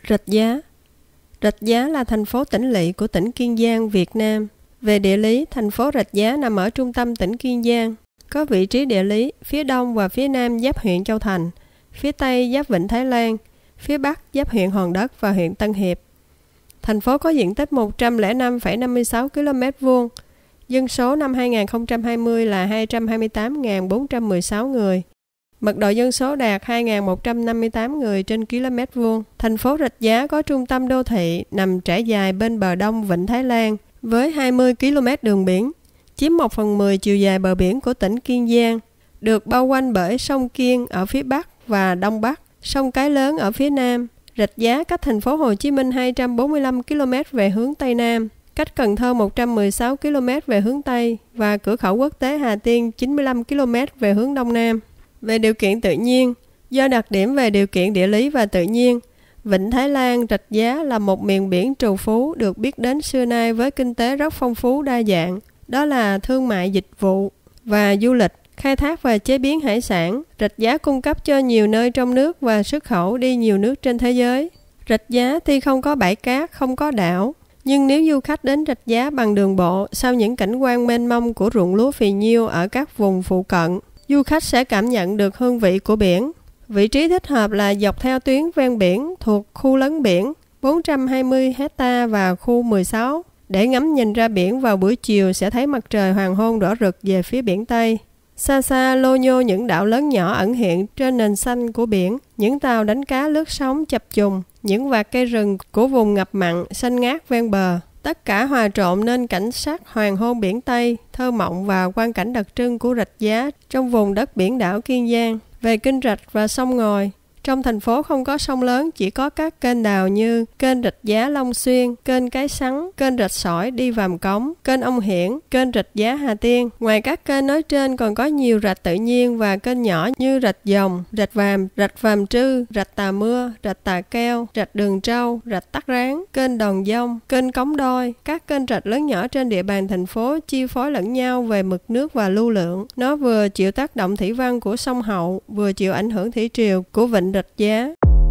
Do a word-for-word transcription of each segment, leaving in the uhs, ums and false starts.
Rạch Giá. Rạch Giá là thành phố tỉnh lỵ của tỉnh Kiên Giang, Việt Nam. Về địa lý, thành phố Rạch Giá nằm ở trung tâm tỉnh Kiên Giang, có vị trí địa lý phía đông và phía nam giáp huyện Châu Thành, phía tây giáp Vịnh Thái Lan, phía bắc giáp huyện Hòn Đất và huyện Tân Hiệp. Thành phố có diện tích một trăm lẻ năm phẩy năm mươi sáu ki lô mét vuông, dân số năm hai nghìn không trăm hai mươi là hai trăm hai mươi tám nghìn bốn trăm mười sáu người. Mật độ dân số đạt hai nghìn một trăm năm mươi tám người trên km vuông. Thành phố Rạch Giá có trung tâm đô thị nằm trải dài bên bờ đông Vịnh Thái Lan với hai mươi ki lô mét đường biển, chiếm một phần mười chiều dài bờ biển của tỉnh Kiên Giang, được bao quanh bởi sông Kiên ở phía bắc và đông bắc, sông Cái Lớn ở phía nam. Rạch Giá cách thành phố Hồ Chí Minh hai trăm bốn mươi lăm ki lô mét về hướng tây nam, cách Cần Thơ một trăm mười sáu ki lô mét về hướng tây và cửa khẩu quốc tế Hà Tiên chín mươi lăm ki lô mét về hướng đông nam. Về điều kiện tự nhiên, do đặc điểm về điều kiện địa lý và tự nhiên, Vịnh Thái Lan Rạch Giá là một miền biển trù phú được biết đến xưa nay với kinh tế rất phong phú đa dạng, đó là thương mại dịch vụ và du lịch, khai thác và chế biến hải sản. Rạch Giá cung cấp cho nhiều nơi trong nước và xuất khẩu đi nhiều nước trên thế giới. Rạch Giá tuy không có bãi cát, không có đảo, nhưng nếu du khách đến Rạch Giá bằng đường bộ sau những cảnh quan mênh mông của ruộng lúa phì nhiêu ở các vùng phụ cận, du khách sẽ cảm nhận được hương vị của biển. Vị trí thích hợp là dọc theo tuyến ven biển thuộc khu lấn biển bốn trăm hai mươi héc ta và khu mười sáu. Để ngắm nhìn ra biển vào buổi chiều sẽ thấy mặt trời hoàng hôn đỏ rực về phía biển Tây. Xa xa lô nhô những đảo lớn nhỏ ẩn hiện trên nền xanh của biển, những tàu đánh cá lướt sóng chập trùng, những vạt cây rừng của vùng ngập mặn xanh ngát ven bờ. Tất cả hòa trộn nên cảnh sắc hoàng hôn biển Tây, thơ mộng và quang cảnh đặc trưng của Rạch Giá trong vùng đất biển đảo Kiên Giang. Về kênh rạch và sông ngòi, trong thành phố không có sông lớn, chỉ có các kênh đào như kênh Rạch Giá Long Xuyên, kênh Cái Sắn, kênh Rạch Sỏi đi Vàm Cống, kênh Ông Hiển, kênh Rạch Giá Hà Tiên. Ngoài các kênh nói trên còn có nhiều rạch tự nhiên và kênh nhỏ như rạch Dòng, rạch Vàm, rạch Vàm Trư, rạch Tà Mưa, rạch Tà Keo, rạch Đường Trâu, rạch Tắc Rán, kênh Đòn Dông, kênh Cống Đôi. Các kênh rạch lớn nhỏ trên địa bàn thành phố chi phối lẫn nhau về mực nước và lưu lượng. Nó vừa chịu tác động thủy văn của sông Hậu, vừa chịu ảnh hưởng thủy triều của vịnh Rạch Giá.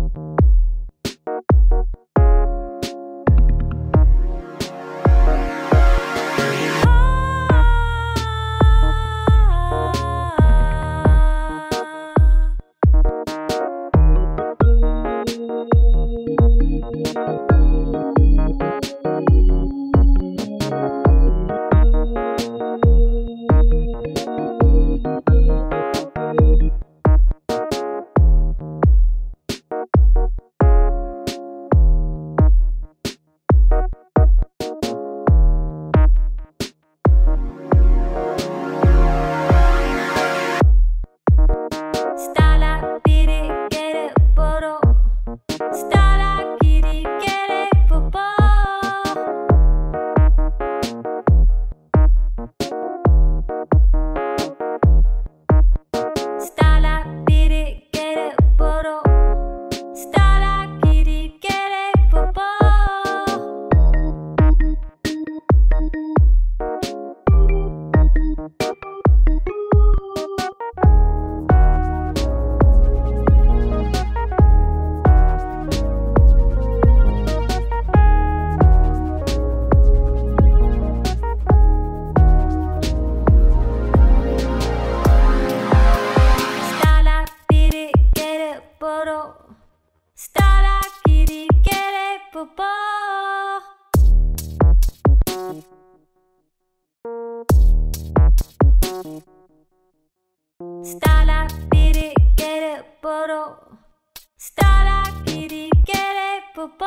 Stala biri kere poro. Stala biri kere popo.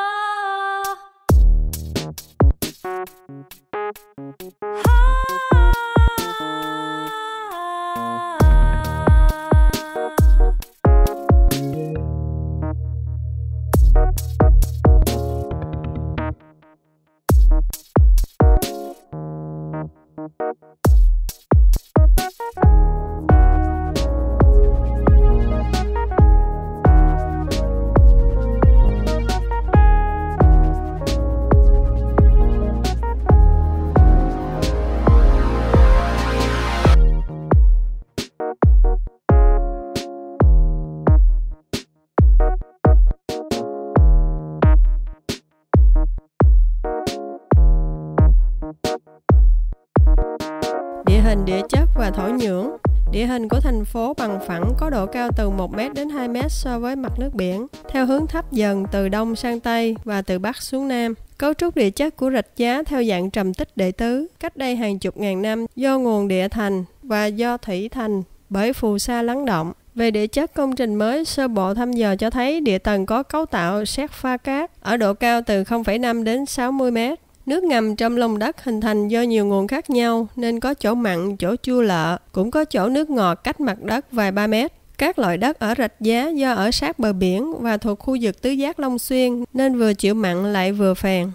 hình địa chất và thổ nhưỡng. Địa hình của thành phố bằng phẳng có độ cao từ một mét đến hai mét so với mặt nước biển, theo hướng thấp dần từ đông sang tây và từ bắc xuống nam. Cấu trúc địa chất của Rạch Giá theo dạng trầm tích đệ tứ, cách đây hàng chục ngàn năm do nguồn địa thành và do thủy thành bởi phù sa lắng động. Về địa chất, công trình mới sơ bộ thăm dò cho thấy địa tầng có cấu tạo sét pha cát ở độ cao từ không phẩy năm đến sáu mươi mét. Nước ngầm trong lòng đất hình thành do nhiều nguồn khác nhau nên có chỗ mặn, chỗ chua lợ, cũng có chỗ nước ngọt cách mặt đất vài ba mét. Các loại đất ở Rạch Giá do ở sát bờ biển và thuộc khu vực tứ giác Long Xuyên nên vừa chịu mặn lại vừa phèn.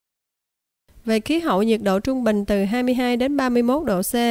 Về khí hậu, nhiệt độ trung bình từ hai mươi hai đến ba mươi mốt độ C.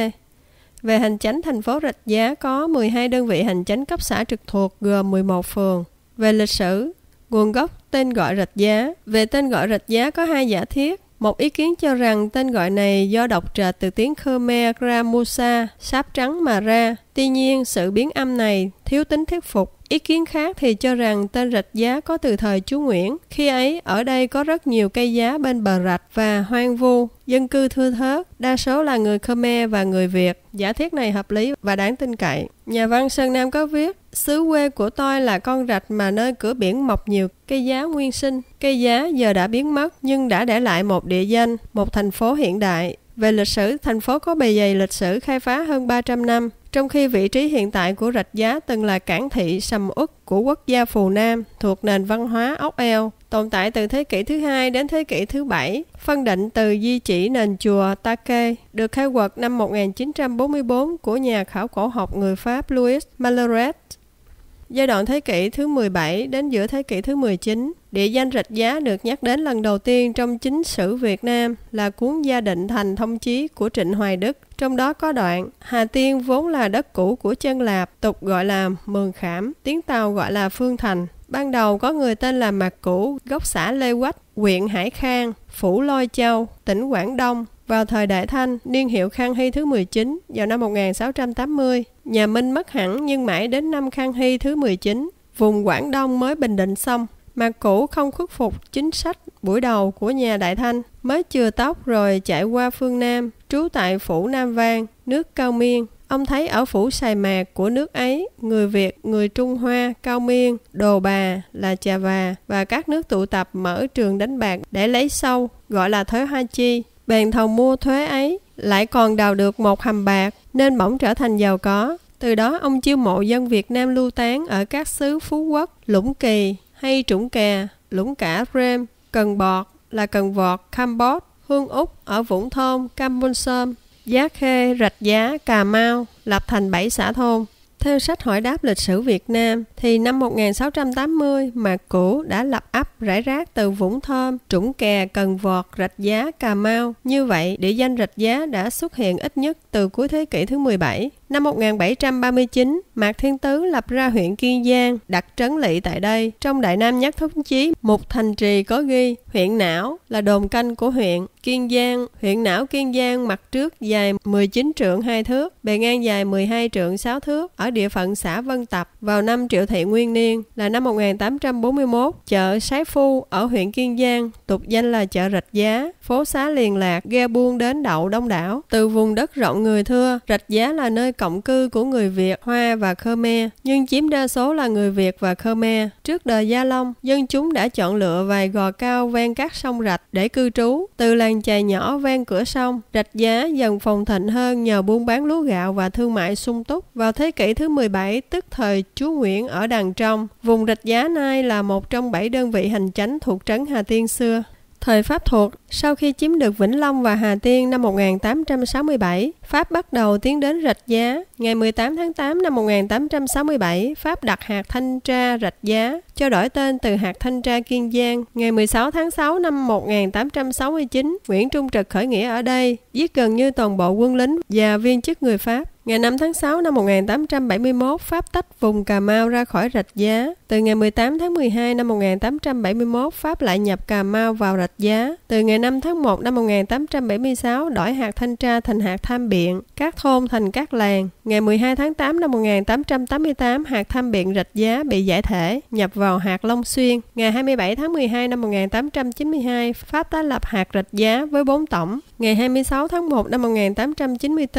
Về hành chánh, thành phố Rạch Giá có mười hai đơn vị hành chánh cấp xã trực thuộc gồm mười một phường. Về lịch sử, nguồn gốc tên gọi Rạch Giá. Về tên gọi Rạch Giá có hai giả thiết. Một ý kiến cho rằng tên gọi này do đọc trệch từ tiếng Khmer Gramusa, sáp trắng mà ra. Tuy nhiên, sự biến âm này thiếu tính thuyết phục. Ý kiến khác thì cho rằng tên Rạch Giá có từ thời chúa Nguyễn. Khi ấy, ở đây có rất nhiều cây giá bên bờ rạch và hoang vu, dân cư thưa thớt, đa số là người Khmer và người Việt. Giả thiết này hợp lý và đáng tin cậy. Nhà văn Sơn Nam có viết, xứ quê của tôi là con rạch mà nơi cửa biển mọc nhiều cây giá nguyên sinh. Cây giá giờ đã biến mất nhưng đã để lại một địa danh, một thành phố hiện đại. Về lịch sử, thành phố có bề dày lịch sử khai phá hơn ba trăm năm, trong khi vị trí hiện tại của Rạch Giá từng là cảng thị sầm uất của quốc gia Phù Nam thuộc nền văn hóa ốc eo, tồn tại từ thế kỷ thứ hai đến thế kỷ thứ bảy, phân định từ di chỉ nền chùa Ta-kê, được khai quật năm một nghìn chín trăm bốn mươi tư của nhà khảo cổ học người Pháp Louis Mallarret. Giai đoạn thế kỷ thứ mười bảy đến giữa thế kỷ thứ mười chín, địa danh Rạch Giá được nhắc đến lần đầu tiên trong chính sử Việt Nam là cuốn Gia Định Thành Thông Chí của Trịnh Hoài Đức. Trong đó có đoạn, Hà Tiên vốn là đất cũ của Chân Lạp, tục gọi là Mường Khảm, tiếng Tàu gọi là Phương Thành. Ban đầu có người tên là Mạc Cũ, gốc xã Lê Quách, huyện Hải Khang, phủ Lôi Châu, tỉnh Quảng Đông. Vào thời Đại Thanh, niên hiệu Khang Hy thứ mười chín, vào năm một nghìn sáu trăm tám mươi, nhà Minh mất hẳn nhưng mãi đến năm Khang Hy thứ mười chín, vùng Quảng Đông mới bình định xong. Mạc Cũ không khuất phục chính sách buổi đầu của nhà Đại Thanh, mới chừa tóc rồi chạy qua phương Nam, trú tại phủ Nam Vang, nước Cao Miên. Ông thấy ở phủ Sài Mạc của nước ấy, người Việt, người Trung Hoa, Cao Miên, Đồ Bà là Chà Và và các nước tụ tập mở trường đánh bạc để lấy sâu, gọi là thuế hoa chi. Bèn thầu mua thuế ấy, lại còn đào được một hầm bạc, nên bỗng trở thành giàu có. Từ đó ông chiêu mộ dân Việt Nam lưu tán ở các xứ Phú Quốc, Lũng Kỳ hay Trũng Kè, Lũng Cả Rem, Cần Bọt là Cần Vọt, Campuchia, Hương Úc ở Vũng Thôn, Campuchia, Giá Khê, Rạch Giá, Cà Mau, lập thành bảy xã thôn. Theo sách hỏi đáp lịch sử Việt Nam, thì năm một nghìn sáu trăm tám mươi, Mạc Cũ đã lập ấp rải rác từ Vũng Thơm, Trũng Kè, Cần Vọt, Rạch Giá, Cà Mau. Như vậy, địa danh Rạch Giá đã xuất hiện ít nhất từ cuối thế kỷ thứ mười bảy. Năm một nghìn bảy trăm ba mươi chín, Mạc Thiên Tứ lập ra huyện Kiên Giang, đặt trấn lỵ tại đây. Trong Đại Nam Nhất Thống Chí, Mục Thành Trì có ghi, huyện Não là đồn canh của huyện Kiên Giang. Huyện Não Kiên Giang mặt trước dài mười chín trượng hai thước, bề ngang dài mười hai trượng sáu thước, ở địa phận xã Vân Tập. Vào năm Triệu Thị Nguyên Niên là năm một nghìn tám trăm bốn mươi mốt, chợ Sái Phu ở huyện Kiên Giang, tục danh là chợ Rạch Giá, phố xá liên lạc, ghe buôn đến đậu đông đảo. Từ vùng đất rộng người thưa, Rạch Giá là nơi cộng cư của người Việt, Hoa và Khmer, nhưng chiếm đa số là người Việt và Khmer. Trước đời Gia Long, dân chúng đã chọn lựa vài gò cao ven các sông rạch để cư trú. Từ làng chài nhỏ ven cửa sông, Rạch Giá dần phồn thịnh hơn nhờ buôn bán lúa gạo và thương mại sung túc. Vào thế kỷ thứ mười bảy, tức thời chúa Nguyễn ở Đàng Trong, vùng Rạch Giá nay là một trong bảy đơn vị hành chánh thuộc trấn Hà Tiên xưa. Thời Pháp thuộc, sau khi chiếm được Vĩnh Long và Hà Tiên năm một nghìn tám trăm sáu mươi bảy, Pháp bắt đầu tiến đến Rạch Giá. Ngày mười tám tháng tám năm một nghìn tám trăm sáu mươi bảy, Pháp đặt hạt thanh tra Rạch Giá, cho đổi tên từ hạt thanh tra Kiên Giang. Ngày mười sáu tháng sáu năm một nghìn tám trăm sáu mươi chín, Nguyễn Trung Trực khởi nghĩa ở đây, giết gần như toàn bộ quân lính và viên chức người Pháp. Ngày năm tháng sáu năm một nghìn tám trăm bảy mươi mốt, Pháp tách vùng Cà Mau ra khỏi Rạch Giá. Từ ngày mười tám tháng mười hai năm một nghìn tám trăm bảy mươi mốt, Pháp lại nhập Cà Mau vào Rạch Giá. Từ ngày năm tháng một năm một nghìn tám trăm bảy mươi sáu, đổi hạt thanh tra thành hạt tham biện, các thôn thành các làng. Ngày mười hai tháng tám năm một nghìn tám trăm tám mươi tám, hạt tham biện Rạch Giá bị giải thể, nhập vào hạt Long Xuyên. Ngày hai mươi bảy tháng mười hai năm một nghìn tám trăm chín mươi hai, Pháp tái lập hạt Rạch Giá với bốn tổng. Ngày hai mươi sáu tháng một năm một nghìn tám trăm chín mươi tư,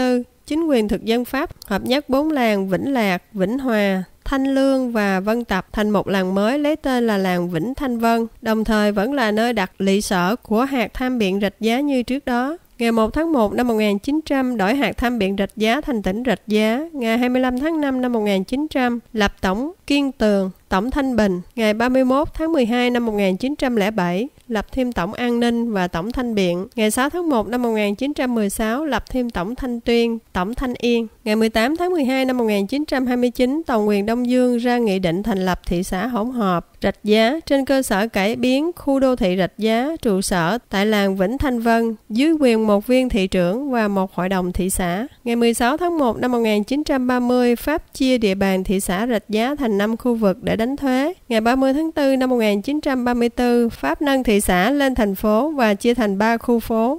chính quyền thực dân Pháp hợp nhất bốn làng Vĩnh Lạc, Vĩnh Hòa, Thanh Lương và Vân Tập thành một làng mới lấy tên là làng Vĩnh Thanh Vân, đồng thời vẫn là nơi đặt lỵ sở của hạt tham biện Rạch Giá như trước đó. Ngày một tháng một năm một nghìn chín trăm đổi hạt tham biện Rạch Giá thành tỉnh Rạch Giá. Ngày hai mươi lăm tháng năm năm một nghìn chín trăm lập tổng Kiên Tường, tổng Thanh Bình. Ngày ba mươi mốt tháng mười hai năm một nghìn chín trăm lẻ bảy lập thêm tổng An Ninh và tổng Thanh Biện. Ngày sáu tháng một năm một nghìn chín trăm mười sáu lập thêm tổng Thanh Tuyên, tổng Thanh Yên. Ngày mười tám tháng mười hai năm một nghìn chín trăm hai mươi chín, Toàn quyền Đông Dương ra nghị định thành lập thị xã hỗn hợp Rạch Giá trên cơ sở cải biến khu đô thị Rạch Giá trụ sở tại làng Vĩnh Thanh Vân dưới quyền một viên thị trưởng và một hội đồng thị xã. Ngày mười sáu tháng một năm một nghìn chín trăm ba mươi, Pháp chia địa bàn thị xã Rạch Giá thành năm khu vực để đánh thuế. Ngày ba mươi tháng tư năm một nghìn chín trăm ba mươi tư, Pháp nâng thị xã lên thành phố và chia thành ba khu phố.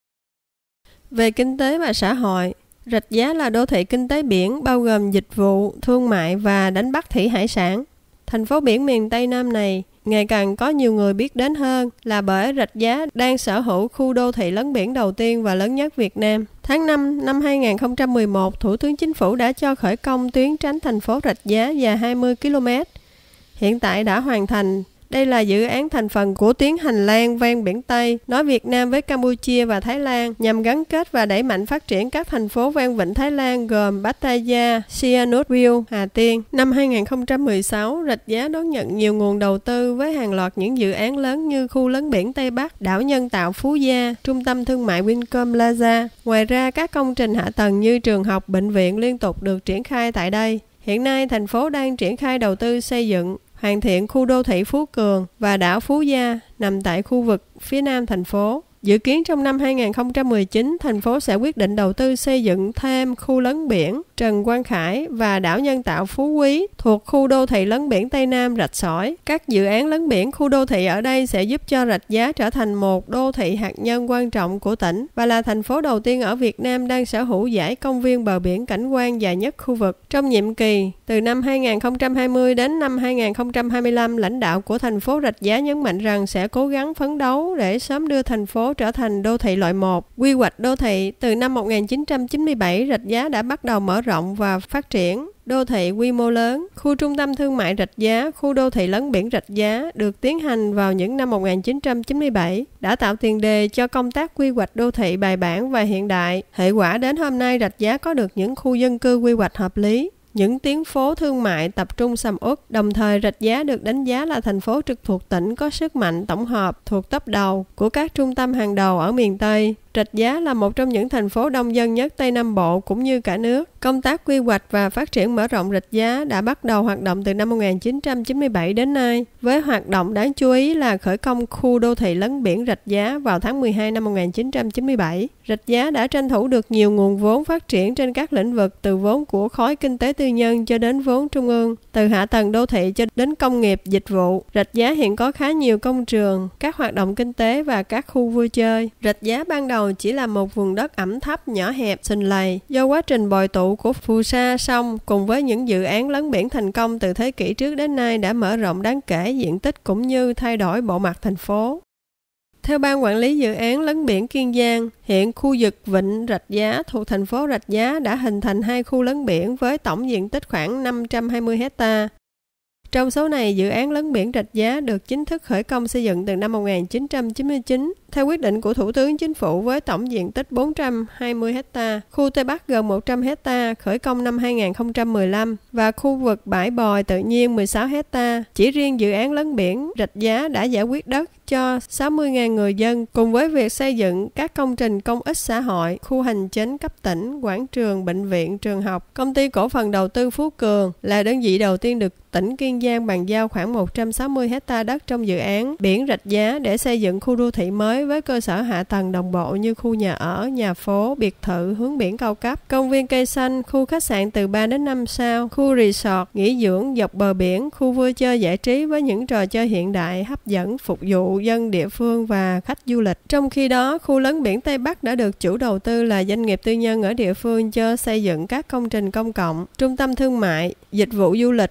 Về kinh tế và xã hội, Rạch Giá là đô thị kinh tế biển bao gồm dịch vụ, thương mại và đánh bắt thủy hải sản. Thành phố biển miền Tây Nam này ngày càng có nhiều người biết đến hơn là bởi Rạch Giá đang sở hữu khu đô thị lấn biển đầu tiên và lớn nhất Việt Nam. Tháng năm năm hai nghìn không trăm mười một, Thủ tướng Chính phủ đã cho khởi công tuyến tránh thành phố Rạch Giá dài hai mươi ki lô mét. Hiện tại đã hoàn thành. Đây là dự án thành phần của tuyến hành lang ven biển Tây nối Việt Nam với Campuchia và Thái Lan nhằm gắn kết và đẩy mạnh phát triển các thành phố ven vịnh Thái Lan gồm Pattaya, Sihanoukville, Hà Tiên. Năm hai nghìn không trăm mười sáu, Rạch Giá đón nhận nhiều nguồn đầu tư với hàng loạt những dự án lớn như khu lấn biển Tây Bắc, đảo nhân tạo Phú Gia, trung tâm thương mại Vincom Plaza. Ngoài ra, các công trình hạ tầng như trường học, bệnh viện liên tục được triển khai tại đây. Hiện nay, thành phố đang triển khai đầu tư xây dựng, hoàn thiện khu đô thị Phú Cường và đảo Phú Gia nằm tại khu vực phía nam thành phố. Dự kiến trong năm hai nghìn không trăm mười chín, thành phố sẽ quyết định đầu tư xây dựng thêm khu lấn biển Trần Quang Khải và đảo nhân tạo Phú Quý thuộc khu đô thị lấn biển Tây Nam Rạch Sỏi. Các dự án lấn biển khu đô thị ở đây sẽ giúp cho Rạch Giá trở thành một đô thị hạt nhân quan trọng của tỉnh và là thành phố đầu tiên ở Việt Nam đang sở hữu dải công viên bờ biển cảnh quan dài nhất khu vực. Trong nhiệm kỳ từ năm hai nghìn không trăm hai mươi đến năm hai nghìn không trăm hai mươi lăm, lãnh đạo của thành phố Rạch Giá nhấn mạnh rằng sẽ cố gắng phấn đấu để sớm đưa thành phố trở thành đô thị loại một. Quy hoạch đô thị từ năm một nghìn chín trăm chín mươi bảy, Rạch Giá đã bắt đầu mở rộng và phát triển đô thị quy mô lớn. Khu trung tâm thương mại Rạch Giá, khu đô thị lấn biển Rạch Giá được tiến hành vào những năm một nghìn chín trăm chín mươi bảy, đã tạo tiền đề cho công tác quy hoạch đô thị bài bản và hiện đại. Hệ quả đến hôm nay, Rạch Giá có được những khu dân cư quy hoạch hợp lý, những tuyến phố thương mại tập trung sầm uất. Đồng thời, Rạch Giá được đánh giá là thành phố trực thuộc tỉnh có sức mạnh tổng hợp thuộc top đầu của các trung tâm hàng đầu ở miền Tây. Rạch Giá là một trong những thành phố đông dân nhất Tây Nam Bộ cũng như cả nước. Công tác quy hoạch và phát triển mở rộng Rạch Giá đã bắt đầu hoạt động từ năm một nghìn chín trăm chín mươi bảy đến nay, với hoạt động đáng chú ý là khởi công khu đô thị lấn biển Rạch Giá vào tháng mười hai năm một nghìn chín trăm chín mươi bảy. Rạch Giá đã tranh thủ được nhiều nguồn vốn phát triển trên các lĩnh vực, từ vốn của khối kinh tế tư nhân cho đến vốn trung ương, từ hạ tầng đô thị cho đến công nghiệp, dịch vụ. Rạch Giá hiện có khá nhiều công trường, các hoạt động kinh tế và các khu vui chơi. Rạch Giá ban đầu chỉ là một vùng đất ẩm thấp nhỏ hẹp xình lầy do quá trình bồi tụ của phù sa sông cùng với những dự án lấn biển thành công từ thế kỷ trước đến nay đã mở rộng đáng kể diện tích cũng như thay đổi bộ mặt thành phố. Theo Ban Quản lý Dự án Lấn biển Kiên Giang, hiện khu vực Vịnh Rạch Giá thuộc thành phố Rạch Giá đã hình thành hai khu lấn biển với tổng diện tích khoảng năm trăm hai mươi héc ta. Trong số này, dự án lấn biển Rạch Giá được chính thức khởi công xây dựng từ năm một nghìn chín trăm chín mươi chín theo quyết định của Thủ tướng Chính phủ với tổng diện tích bốn trăm hai mươi héc ta. Khu Tây Bắc gần một trăm héc ta khởi công năm hai nghìn không trăm mười lăm và khu vực bãi bồi tự nhiên mười sáu héc ta. Chỉ riêng dự án lấn biển Rạch Giá đã giải quyết đất cho sáu mươi nghìn người dân cùng với việc xây dựng các công trình công ích xã hội, khu hành chính cấp tỉnh, quảng trường, bệnh viện, trường học. Công ty cổ phần đầu tư Phú Cường là đơn vị đầu tiên được tỉnh Kiên Giang bàn giao khoảng một trăm sáu mươi héc ta đất trong dự án biển Rạch Giá để xây dựng khu đô thị mới với cơ sở hạ tầng đồng bộ như khu nhà ở, nhà phố, biệt thự hướng biển cao cấp, công viên cây xanh, khu khách sạn từ ba đến năm sao, khu resort, nghỉ dưỡng dọc bờ biển, khu vui chơi giải trí với những trò chơi hiện đại hấp dẫn phục vụ dân địa phương và khách du lịch. Trong khi đó, khu lấn biển Tây Bắc đã được chủ đầu tư là doanh nghiệp tư nhân ở địa phương cho xây dựng các công trình công cộng, trung tâm thương mại, dịch vụ du lịch, cao ốc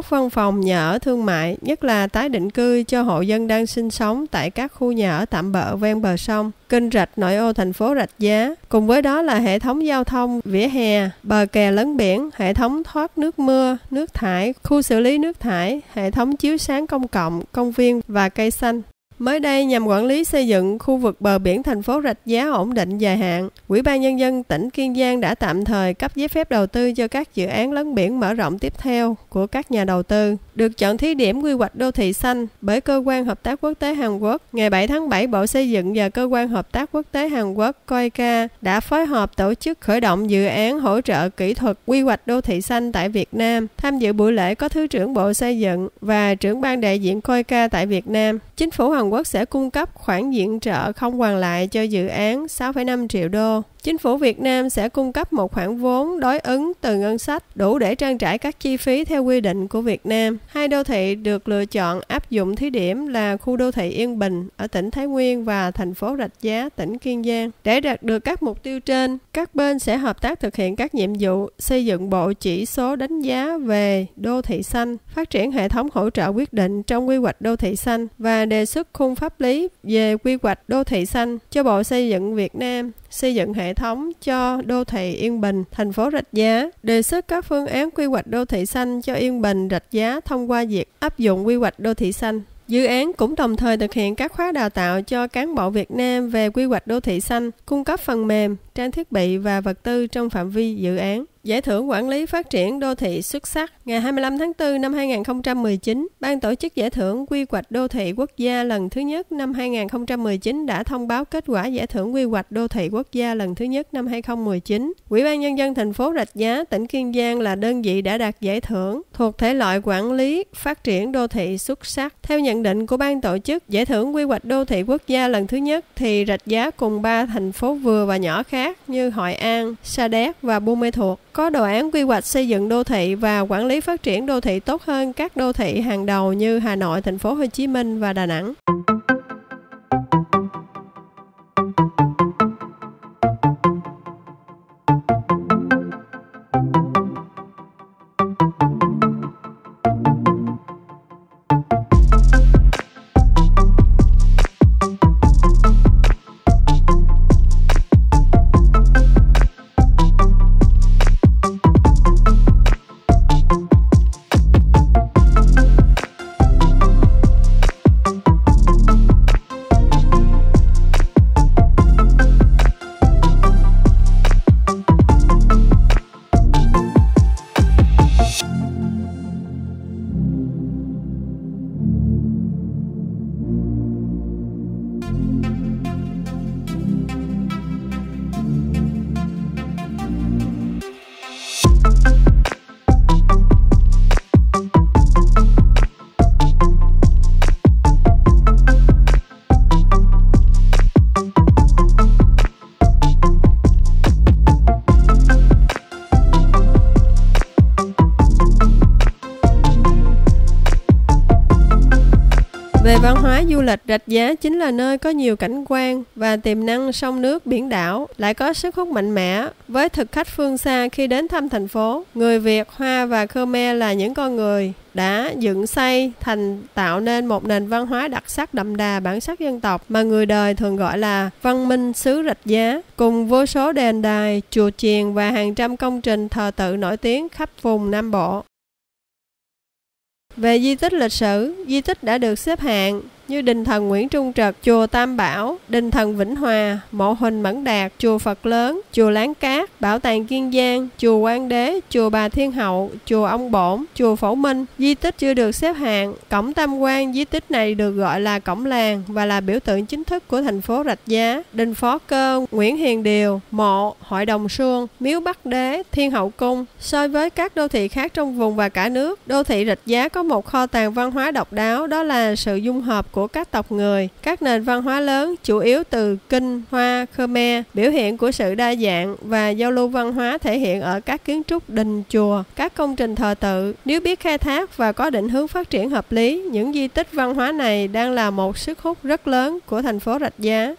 các văn phòng, nhà ở thương mại, nhất là tái định cư cho hộ dân đang sinh sống tại các khu nhà ở tạm bợ ven bờ sông, kênh rạch nội ô thành phố Rạch Giá. Cùng với đó là hệ thống giao thông, vỉa hè, bờ kè lấn biển, hệ thống thoát nước mưa, nước thải, khu xử lý nước thải, hệ thống chiếu sáng công cộng, công viên và cây xanh. Mới đây, nhằm quản lý xây dựng khu vực bờ biển thành phố Rạch Giá ổn định dài hạn, Ủy ban Nhân dân tỉnh Kiên Giang đã tạm thời cấp giấy phép đầu tư cho các dự án lấn biển mở rộng tiếp theo của các nhà đầu tư. Được chọn thí điểm quy hoạch đô thị xanh bởi Cơ quan Hợp tác Quốc tế Hàn Quốc, ngày bảy tháng bảy, Bộ Xây dựng và Cơ quan Hợp tác Quốc tế Hàn Quốc (C O I C A) đã phối hợp tổ chức khởi động dự án hỗ trợ kỹ thuật quy hoạch đô thị xanh tại Việt Nam. Tham dự buổi lễ có Thứ trưởng Bộ Xây dựng và trưởng ban đại diện C O I C A tại Việt Nam. Chính phủ Hàn Quốc sẽ cung cấp khoản viện trợ không hoàn lại cho dự án sáu phẩy năm triệu đô. Chính phủ Việt Nam sẽ cung cấp một khoản vốn đối ứng từ ngân sách đủ để trang trải các chi phí theo quy định của Việt Nam. Hai đô thị được lựa chọn áp dụng thí điểm là khu đô thị Yên Bình ở tỉnh Thái Nguyên và thành phố Rạch Giá, tỉnh Kiên Giang. Để đạt được các mục tiêu trên, các bên sẽ hợp tác thực hiện các nhiệm vụ xây dựng bộ chỉ số đánh giá về đô thị xanh, phát triển hệ thống hỗ trợ quyết định trong quy hoạch đô thị xanh và đề xuất khung pháp lý về quy hoạch đô thị xanh cho Bộ Xây dựng Việt Nam, xây dựng hệ thống cho đô thị Yên Bình, thành phố Rạch Giá, đề xuất các phương án quy hoạch đô thị xanh cho Yên Bình, Rạch Giá thông qua việc áp dụng quy hoạch đô thị xanh. Dự án cũng đồng thời thực hiện các khóa đào tạo cho cán bộ Việt Nam về quy hoạch đô thị xanh, cung cấp phần mềm, trang thiết bị và vật tư trong phạm vi dự án. Giải thưởng quản lý phát triển đô thị xuất sắc ngày hai mươi lăm tháng tư năm hai nghìn không trăm mười chín, Ban tổ chức giải thưởng quy hoạch đô thị quốc gia lần thứ nhất năm hai nghìn không trăm mười chín đã thông báo kết quả giải thưởng quy hoạch đô thị quốc gia lần thứ nhất năm hai nghìn không trăm mười chín. Ủy ban Nhân dân thành phố Rạch Giá, tỉnh Kiên Giang là đơn vị đã đạt giải thưởng thuộc thể loại quản lý phát triển đô thị xuất sắc. Theo nhận định của ban tổ chức giải thưởng quy hoạch đô thị quốc gia lần thứ nhất thì Rạch Giá cùng ba thành phố vừa và nhỏ khác như Hội An, Sa Đéc và Buôn Mê Thuột có đồ án quy hoạch xây dựng đô thị và quản lý phát triển đô thị tốt hơn các đô thị hàng đầu như Hà Nội, thành phố Hồ Chí Minh và Đà Nẵng. Về văn hóa du lịch, Rạch Giá chính là nơi có nhiều cảnh quan và tiềm năng sông nước biển đảo, lại có sức hút mạnh mẽ với thực khách phương xa khi đến thăm thành phố. Người Việt, Hoa và Khmer là những con người đã dựng xây thành tạo nên một nền văn hóa đặc sắc đậm đà bản sắc dân tộc mà người đời thường gọi là văn minh xứ Rạch Giá, cùng vô số đền đài, chùa chiền và hàng trăm công trình thờ tự nổi tiếng khắp vùng Nam Bộ. Về di tích lịch sử, di tích đã được xếp hạng như Đình Thần Nguyễn Trung Trực, Chùa Tam Bảo, Đình Thần Vĩnh Hòa, Mộ Huỳnh Mẫn Đạt, Chùa Phật Lớn, Chùa Láng Cát, Bảo tàng Kiên Giang, Chùa Quang Đế, Chùa Bà Thiên Hậu, Chùa Ông Bổn, Chùa Phổ Minh. Di tích chưa được xếp hạng. Cổng Tam Quan, di tích này được gọi là Cổng Làng và là biểu tượng chính thức của thành phố Rạch Giá. Đình Phó Cơ, Nguyễn Hiền Điều, Mộ, Hội đồng Xuân, Miếu Bắc Đế, Thiên Hậu Cung. So với các đô thị khác trong vùng và cả nước, đô thị Rạch Giá có một kho tàng văn hóa độc đáo, đó là sự dung hợp của các tộc người, các nền văn hóa lớn chủ yếu từ Kinh, Hoa, Khmer, biểu hiện của sự đa dạng và giao lưu văn hóa thể hiện ở các kiến trúc đình chùa, các công trình thờ tự. Nếu biết khai thác và có định hướng phát triển hợp lý, những di tích văn hóa này đang là một sức hút rất lớn của thành phố Rạch Giá.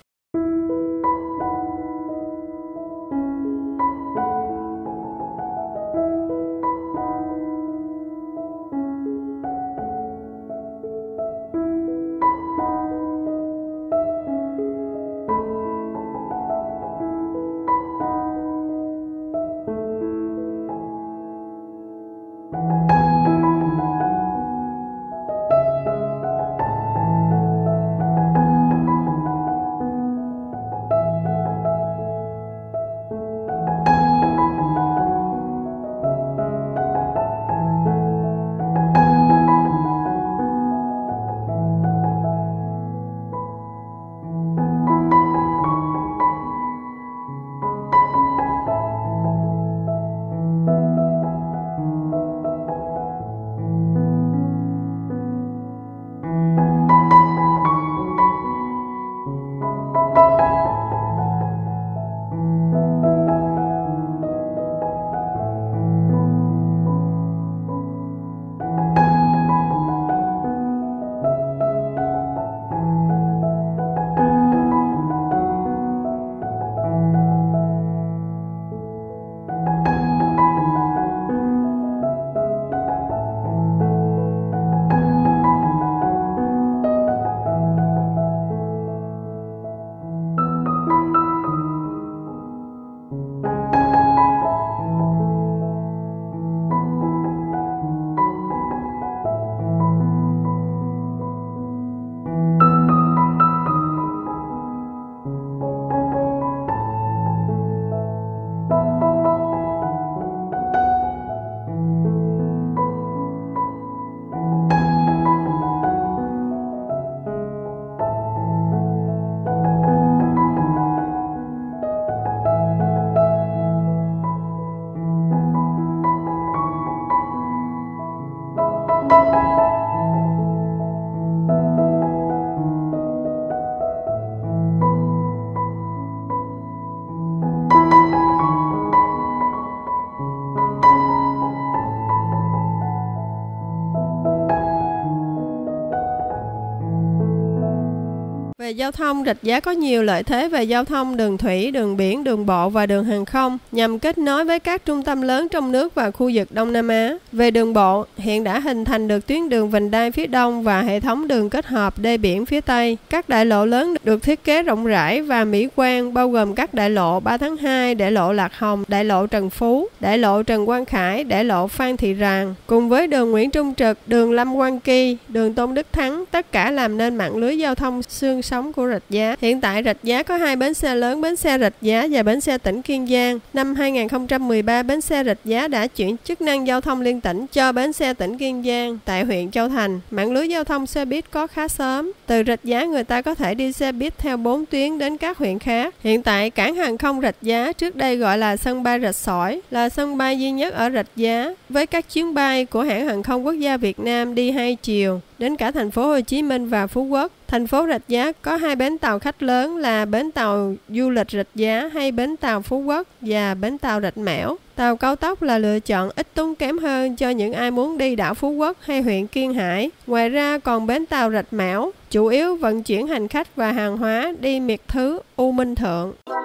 Về giao thông, Rạch Giá có nhiều lợi thế về giao thông đường thủy, đường biển, đường bộ và đường hàng không nhằm kết nối với các trung tâm lớn trong nước và khu vực Đông Nam Á. Về đường bộ, hiện đã hình thành được tuyến đường vành đai phía đông và hệ thống đường kết hợp đê biển phía tây. Các đại lộ lớn được thiết kế rộng rãi và mỹ quan, bao gồm các đại lộ ba tháng hai, đại lộ Lạc Hồng, đại lộ Trần Phú, đại lộ Trần Quang Khải, đại lộ Phan Thị Ràng, cùng với đường Nguyễn Trung Trực, đường Lâm Quang Kỳ, đường Tôn Đức Thắng, tất cả làm nên mạng lưới giao thông xương sống của Rạch Giá. Hiện tại Rạch Giá có hai bến xe lớn, bến xe Rạch Giá và bến xe tỉnh Kiên Giang. Năm hai nghìn không trăm mười ba, bến xe Rạch Giá đã chuyển chức năng giao thông liên tỉnh cho bến xe tỉnh Kiên Giang tại huyện Châu Thành. Mạng lưới giao thông xe buýt có khá sớm. Từ Rạch Giá người ta có thể đi xe buýt theo bốn tuyến đến các huyện khác. Hiện tại cảng hàng không Rạch Giá, trước đây gọi là sân bay Rạch Sỏi, là sân bay duy nhất ở Rạch Giá với các chuyến bay của hãng hàng không quốc gia Việt Nam đi hai chiều đến cả thành phố Hồ Chí Minh và Phú Quốc. Thành phố Rạch Giá có hai bến tàu khách lớn là bến tàu du lịch Rạch Giá hay bến tàu Phú Quốc và bến tàu Rạch Mẻo. Tàu cao tốc là lựa chọn ít tốn kém hơn cho những ai muốn đi đảo Phú Quốc hay huyện Kiên Hải. Ngoài ra còn bến tàu Rạch Mẻo, chủ yếu vận chuyển hành khách và hàng hóa đi miệt thứ U Minh Thượng.